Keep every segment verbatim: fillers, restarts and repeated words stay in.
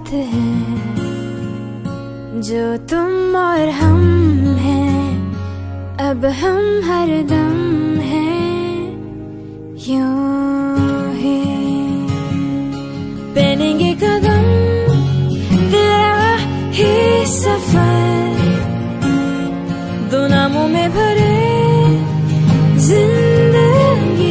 साथ है, जो तुम और हम हैं, अब हम हर दम हैं यूं ही। पहनेंगे कदम तेरा ही सफर, दो नामों में भरे जिंदगी।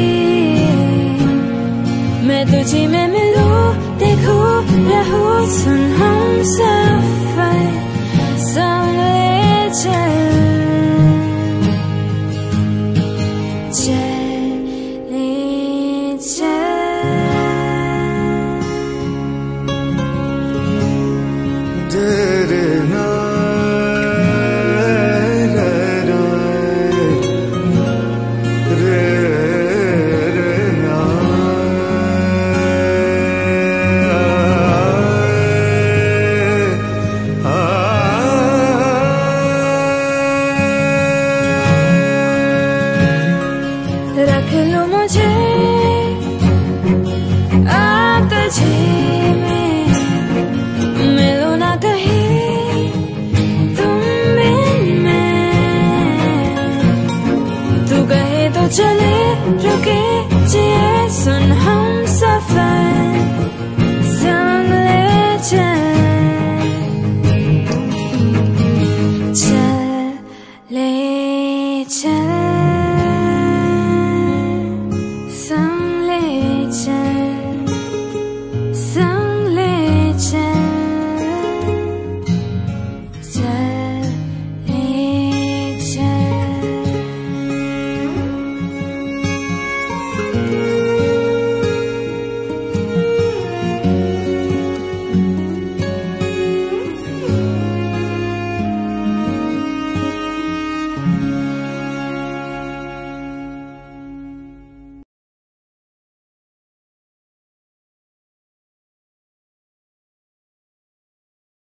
मैं तुझी में मिलूं, देखूं, रहूं, सुन हम सफर संग ले चल, चले चल। डरना रख लो मुझे आतझे में, मिलो ना कहीं तुम बिन मैं। तू कहे तो चले, रुके जिए, सुन हम